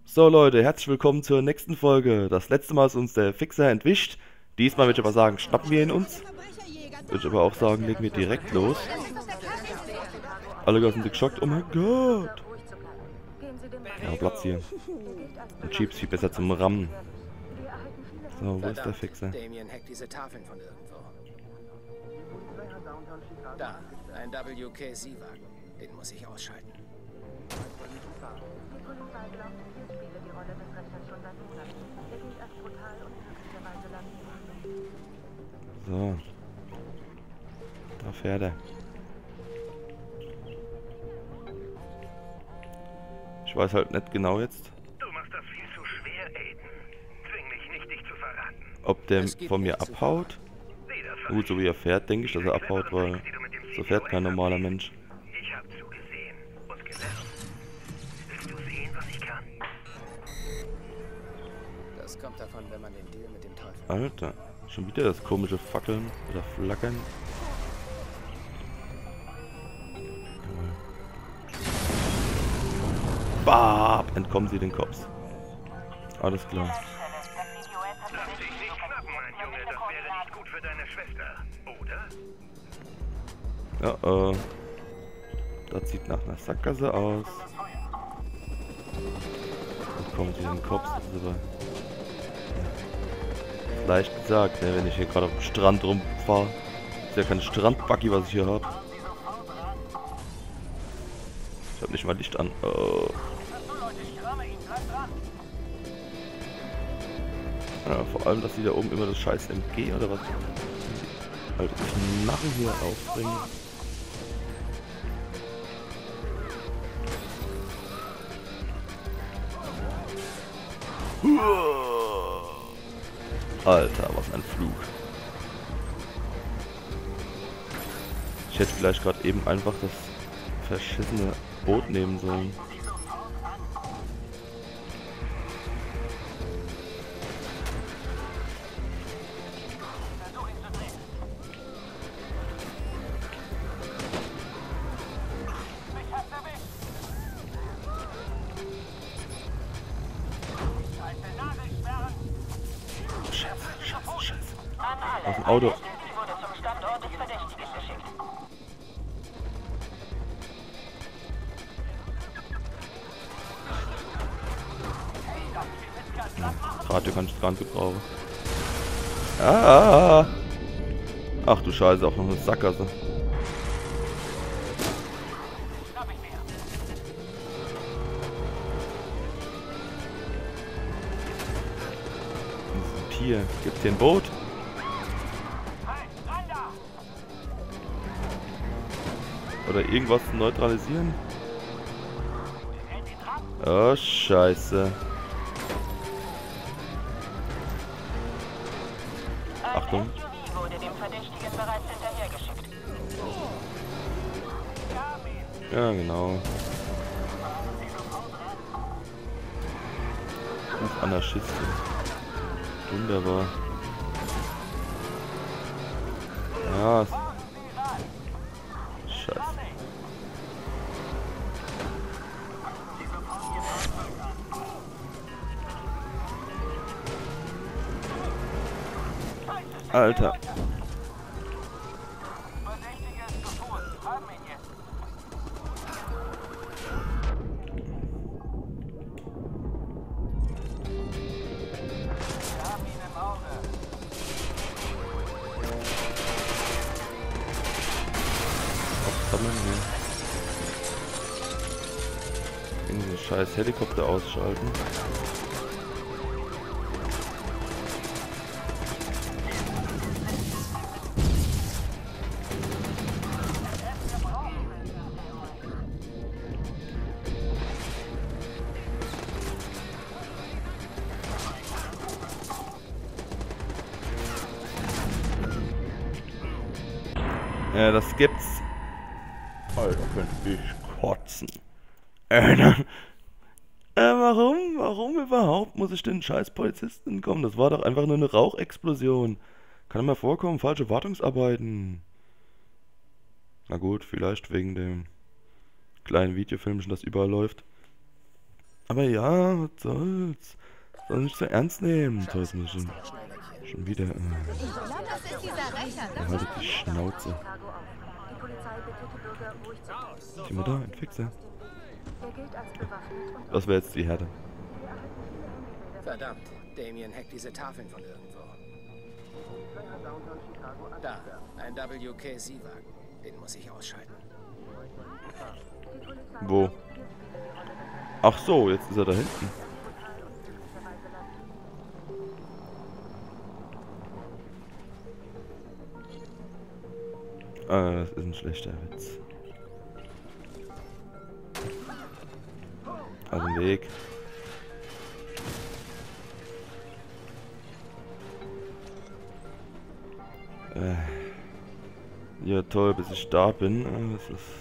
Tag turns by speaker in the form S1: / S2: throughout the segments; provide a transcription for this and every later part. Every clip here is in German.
S1: So Leute, herzlich willkommen zur nächsten Folge. Das letzte Mal ist uns der Fixer entwischt. Diesmal würde ich aber sagen, schnappen wir ihn uns. Würde ich aber auch sagen, legen wir direkt los. Alle sind geschockt. Oh mein Gott. Ja, Platz hier. Und Cheeps viel besser zum Rammen. So, wo ist der Fixer?
S2: Damien hackt diese Tafeln von irgendwo. Da, ein WKC-Wagen. Den muss ich ausschalten.
S1: So. Da fährt er. Ich weiß halt nicht genau jetzt,
S3: Du machst das viel zu schwer, Aiden. Zwing mich nicht, dich zu verraten.
S1: ob der
S2: Es gibt
S1: von mir
S2: nichts zu
S1: abhaut. Gut, so wie er fährt, denke ich, dass er abhaut, weil so fährt kein normaler Mensch.
S3: Ich hab zugesehen und gelernt. Willst du sehen, was ich kann?
S2: Das kommt davon, wenn man den Deal mit dem Teufel...
S1: Alter, schon wieder das komische Fackeln oder Flackern. Bab, entkommen sie den Cops. Alles klar.
S3: Lass dich nicht knappen, mein Junge. Das wäre nicht gut für deine Schwester, oder?
S1: Ja, das sieht nach einer Sackgasse aus. Entkommen sie den Cops, das ist aber leicht gesagt, ne, wenn ich hier gerade auf dem Strand rumfahre. Ist ja kein Strandbuggy, was ich hier habe. Ich habe nicht mal Licht an. Ja, vor allem, dass die da oben immer das scheiß MG oder was? Alte Knarre hier aufbringen. Alter, was ein Flug. Ich hätte vielleicht gerade eben einfach das verschissene Boot nehmen sollen. Scheiße. Aus dem Auto. Radio kann ich gar nicht gebrauchen. Ah! Ach du Scheiße, auch noch eine Sackgasse. Hier, gibt's hier ein Boot? Oder irgendwas zu neutralisieren? Oh, Scheiße. Achtung. Ja, genau. 5 Anarchisten. Wunderbar. Ja. Scheiße. Alter. Den scheiß Helikopter ausschalten. Ja, das gibt's. Alter, könnte ich kotzen. Warum überhaupt muss ich den scheiß Polizisten kommen? Das war doch einfach nur eine Rauchexplosion. Kann immer vorkommen, falsche Wartungsarbeiten. Na gut, vielleicht wegen dem kleinen Videofilmchen, das überall läuft. Aber ja, was soll's? Soll nicht so ernst nehmen. Toll, jetzt muss ich schon wieder.
S4: Das ist dieser Rächer.
S1: Haltet die Schnauze. Geh mal da, ein Fixer. Das wäre jetzt die Herde.
S2: Verdammt, Damien hackt diese Tafeln von irgendwo. Da, ein WKZ-Wagen. Den muss ich ausschalten.
S1: Wo? Ach so, jetzt ist er da hinten. Ah, das ist ein schlechter Witz. Also ein Weg. Ja toll, bis ich da bin. Das ist...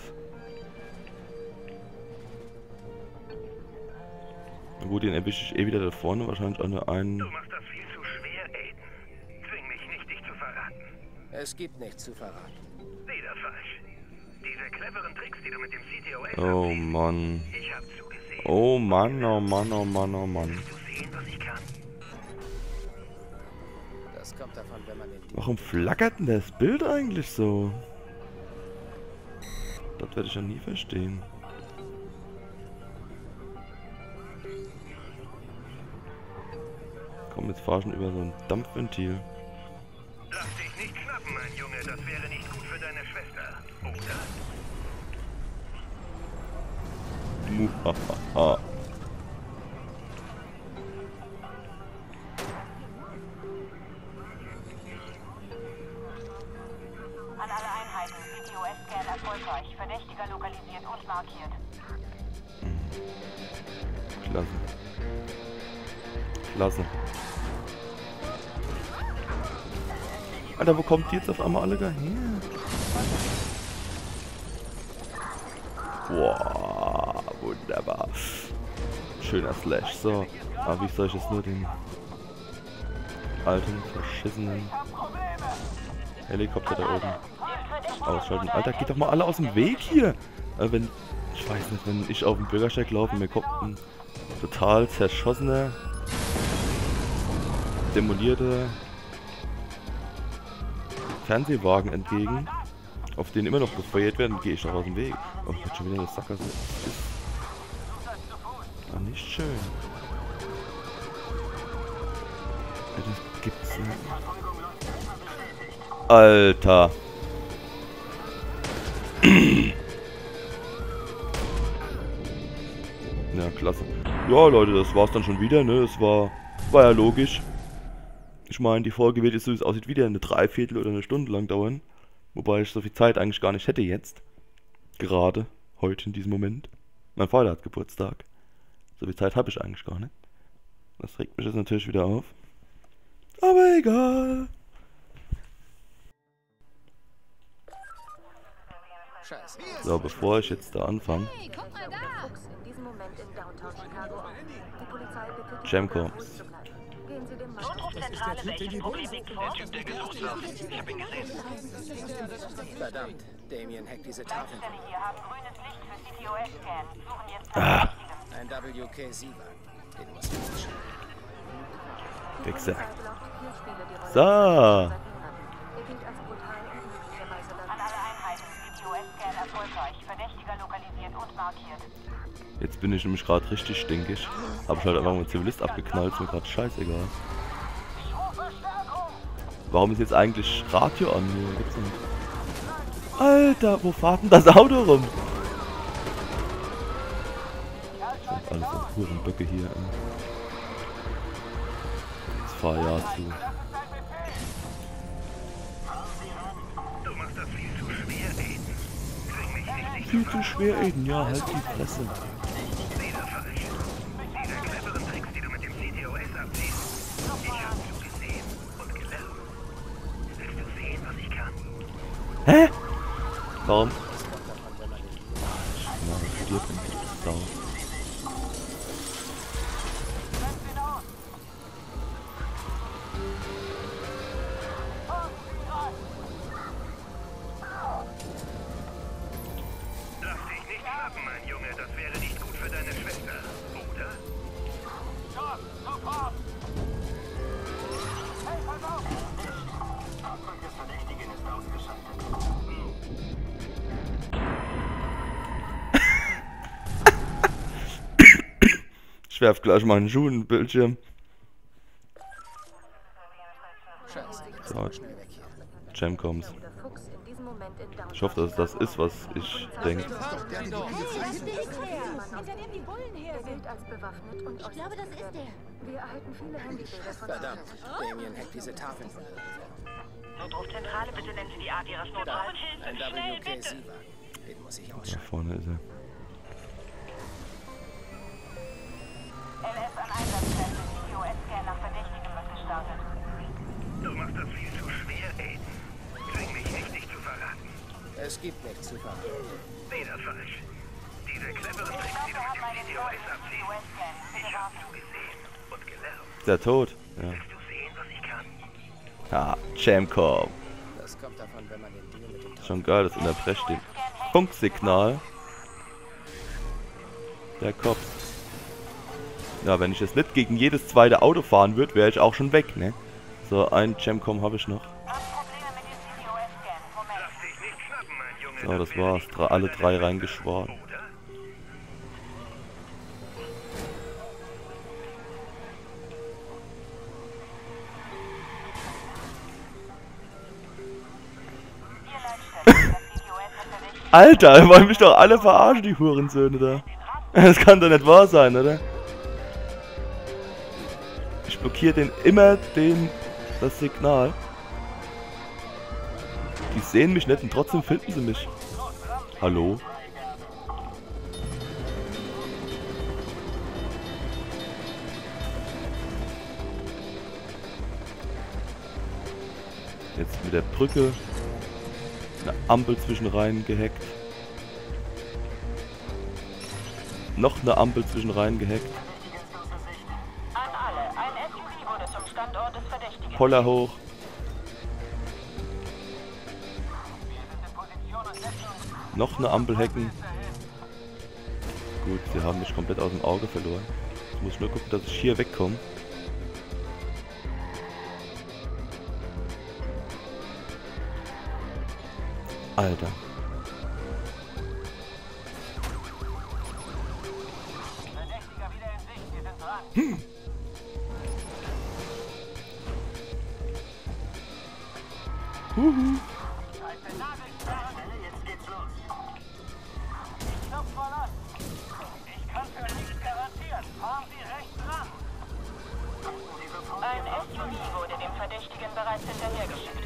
S1: Gut, den erwische ich eh wieder da vorne. Wahrscheinlich an der einen...
S3: Du machst das viel zu schwer, Aiden. Zwing mich nicht, dich zu verraten.
S2: Es gibt nichts zu verraten.
S3: Wieder falsch. Diese cleveren Tricks, die du mit dem CTOS
S1: Oh
S3: abziehst,
S1: Mann.
S3: ich hab zugesehen.
S1: Oh Mann, oh Mann, oh Mann, oh Mann.
S3: Willst du sehen, was ich kann?
S2: Das kommt davon, wenn man den...
S1: Warum flackert denn das Bild eigentlich so? Das werde ich ja nie verstehen. Komm, jetzt fahr schon über so ein Dampfventil.
S3: Lass dich nicht schnappen, mein Junge. Das wäre nicht gut für deine Schwester, oder?
S1: Muhahaha.
S4: An alle Einheiten. CTOS-Scan erfolgreich. Verdächtiger lokalisiert und markiert.
S1: Klasse. Klasse. Alter, wo kommt die jetzt auf einmal alle da her? Boah, wunderbar. Schöner Slash. So, aber wie soll ich jetzt nur den alten, verschissenen Helikopter da oben ausschalten? Alter, geht doch mal alle aus dem Weg hier! Wenn, ich weiß nicht, wenn ich auf dem Bürgersteig laufe, mir kommt ein total zerschossener, demolierter Fernsehwagen entgegen, auf den immer noch gefeuert werden, gehe ich noch aus dem Weg. Oh, ich hab schon wieder eine Sackgasse. War nicht schön. Ja, das gibt's nicht. Alter. Ja, klasse. Ja, Leute, das war's dann schon wieder, ne? Das war ja logisch. Ich meine, die Folge wird jetzt, so wie es aussieht, wieder eine Dreiviertel oder eine Stunde lang dauern. Wobei ich so viel Zeit eigentlich gar nicht hätte jetzt. Gerade, heute in diesem Moment. Mein Vater hat Geburtstag. So viel Zeit habe ich eigentlich gar nicht. Das regt mich jetzt natürlich wieder auf. Aber egal.
S2: Scheiße.
S1: So, bevor ich jetzt da anfange.
S4: Hey, guck mal da!
S1: Jamco.
S4: Notrufzentrale, welches Problem liegt vor?
S2: Verdammt, Damien hackt diese Tafeln.
S4: Leitstelle hier, haben grünes Licht für CTOS-Scan. Suchen jetzt
S1: Ah,
S2: Ein WKZ-Wagen. Den muss ich ausschalten.
S1: Fixer. So. Ah.
S4: an alle Einheiten. CTOS-Scan erfolgreich. Verdächtiger lokalisiert und markiert.
S1: Jetzt bin ich nämlich gerade richtig stinkig. Hab ich halt einfach mal einen Zivilist abgeknallt, ist mir gerade scheißegal. Warum ist jetzt eigentlich Radio an hier? Gibt's nicht. Alter, wo fahrt denn das Auto rum? Das sind alles so Hurenböcke hier. Jetzt fahr ja zu.
S3: Du machst das viel zu schwer, Aiden. Zwing mich nicht,
S1: Viel zu schwer, Aiden. Ja, halt die Fresse.
S3: wieder falsch. Diese cleveren Tricks, die du mit dem CTOS abziehst, ich hab zugesehen und gelernt. Willst du sehen, was ich kann?
S1: Hä? Warum? Na, stirb endlich, Sau.
S3: Lass dich nicht schnappen, mein Junge. Das wäre nicht gut für deine Schwester, oder?
S1: Ich werf gleich mal einen Schuh in den Bildschirm.
S2: Scheiße, jetzt
S1: So,
S2: schnell weg hier.
S1: Jam comes. Ich hoffe, dass es das ist, was ich denke.
S5: Er gilt als bewaffnet und ich glaube, das ist er. Wir erhalten viele Handybilder von
S2: Verdammt, Damien hackt diese Tafeln von irgendwo.
S4: Notrufzentrale, bitte nennen Sie die Art Ihres
S2: Da,
S4: Notrufs.
S2: ein
S4: Schnell, bitte.
S2: WKC-Wagen. Den muss ich
S1: Da
S2: ausschalten.
S1: vorne ist er.
S4: LS an Einsatzkräfte. CTOS-Scan nach Verdächtigem wird gestartet.
S3: Du machst das viel zu schwer, Aiden. Zwing mich nicht, dich zu verraten.
S2: Es gibt nichts zu verraten.
S3: Weder falsch. Diese cleveren Tricks, die du mit dem CTOS abziehst, ich hab zugesehen und gelernt.
S1: Ist er tot? Ja.
S3: Willst du sehen, was ich kann?
S1: Ah, Jam come.
S2: Das kommt davon, wenn man den Deal mit dem
S1: Schon geil, das unterbrecht den Funksignal. Der Kopf. Ja, wenn ich jetzt nicht gegen jedes zweite Auto fahren würde, wäre ich auch schon weg, ne? So, ein Jamcom habe ich noch.
S4: Probleme mit dem CTOS-Scan. Moment.
S3: Lass dich nicht schnappen, mein Junge.
S1: So, das war's. Alle drei reingeschworen.
S3: Oder?
S4: Ihr Leitstelle. Das CTOS hat verdächtig.
S1: Alter, ihr wollt mich doch alle verarschen, die Hurensöhne da. Das kann doch nicht wahr sein, oder? Ich blockiere den immer das Signal. Die sehen mich nicht und trotzdem finden sie mich. Hallo? Jetzt mit der Brücke eine Ampel zwischen rein gehackt. Noch eine Ampel zwischen rein gehackt.
S4: An alle. Ein SUV wurde zum Standort des Verdächtigen.
S1: Poller hoch. Noch eine Ampel hacken. Gut, sie haben mich komplett aus dem Auge verloren. Jetzt muss ich nur gucken, dass ich hier wegkomme. Alter. Huhu.
S4: Ein SUV wurde dem Verdächtigen bereits hinterhergeschickt.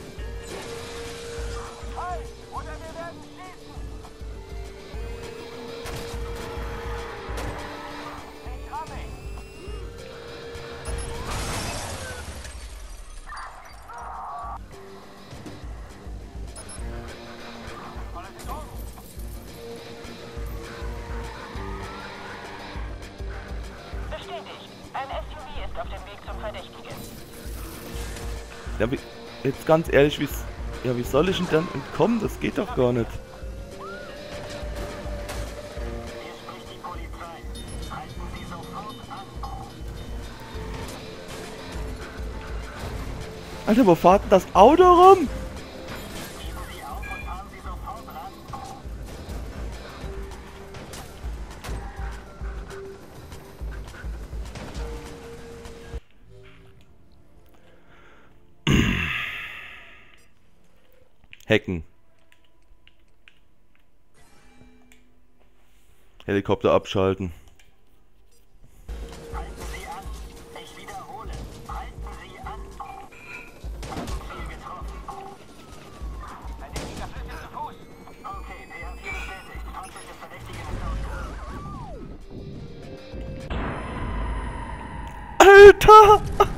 S4: Bestätigt. Ein SUV ist auf dem Weg zum Verdächtigen.
S1: Ja, jetzt ganz ehrlich, wie soll ich denn dann entkommen? Das geht doch gar nicht. Alter, wo fährt denn das Auto rum? Hacken. Helikopter abschalten.
S3: Halten Sie an. Ich wiederhole. Halten Sie an. Ziel getroffen. Verdächtiger Flüsse zu Fuß. Okay, PH4 bestätigt. Fahrzeug des Verdächtigen ist ausgegangen.
S1: Alter!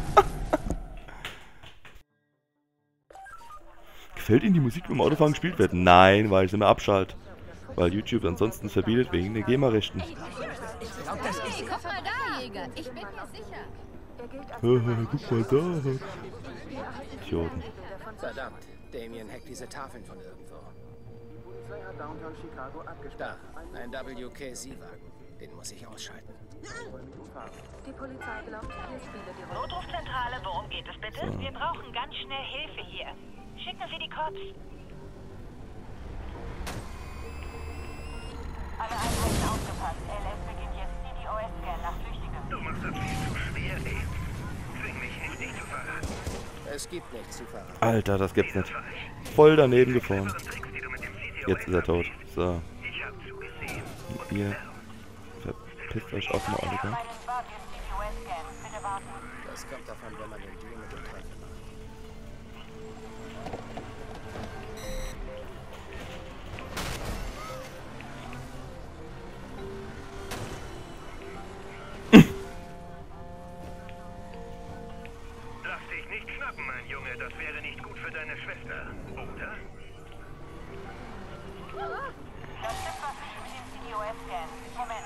S1: Gefällt Ihnen die Musik beim Autofahren gespielt wird? Nein, weil ich sie immer abschalte. Weil YouTube ansonsten verbietet wegen der GEMA-Rechten.
S5: Hey, guck mal da, Jäger. Ich bin mir sicher.
S1: Guck mal da. Idioten.
S2: Verdammt, Damien hackt diese Tafeln von irgendwo.
S6: Polizei hat Downtown Chicago abgesperrt.
S2: Da, ein WKC-Wagen. Den muss ich ausschalten.
S5: Die Polizei glaubt, hier spiele die Rolle.
S4: Notrufzentrale, worum geht es bitte?
S1: So.
S4: Wir brauchen ganz schnell Hilfe hier. Schicken Sie die Cops. Alle Einheiten aufgepasst. LS beginnt jetzt CDOS-Scan nach Flüchtigem.
S3: Du machst das viel zu schwer, ey. Zwing mich nicht, dich zu verraten.
S2: Es gibt nichts zu verraten.
S1: Alter, das gibt's nicht. Voll daneben gefahren.
S3: Tricks, die du mit dem CDOS
S1: Jetzt ist er tot. So,
S3: Ich hab zugesehen.
S1: ihr verpisst euch auch mal alle, gell?
S4: Bei den Guardian CDOS-Scan. Bitte warten.
S2: Das kommt davon, wenn man den Deal mit dem Teufel macht.
S3: Lass dich nicht schnappen, mein Junge. Das wäre nicht gut für deine Schwester, oder?
S4: Das Schiff war für den CDOS-Scan. Moment.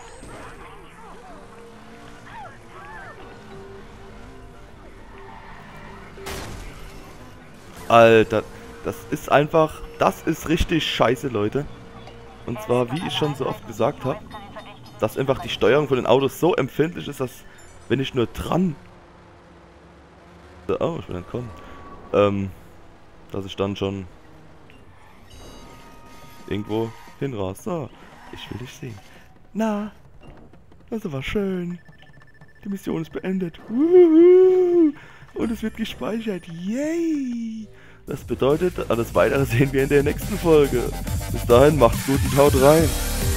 S1: Alter, das ist richtig scheiße, Leute. Und zwar, wie ich schon so oft gesagt habe, dass einfach die Steuerung von den Autos so empfindlich ist, dass wenn ich nur dran... Oh, ich bin entkommen. Dass ich dann schon irgendwo hinrast. So, ich will dich sehen. Na, das war schön. Die Mission ist beendet. Wuhu. Und es wird gespeichert. Yay! Das bedeutet, alles Weitere sehen wir in der nächsten Folge. Bis dahin, macht's gut und haut rein.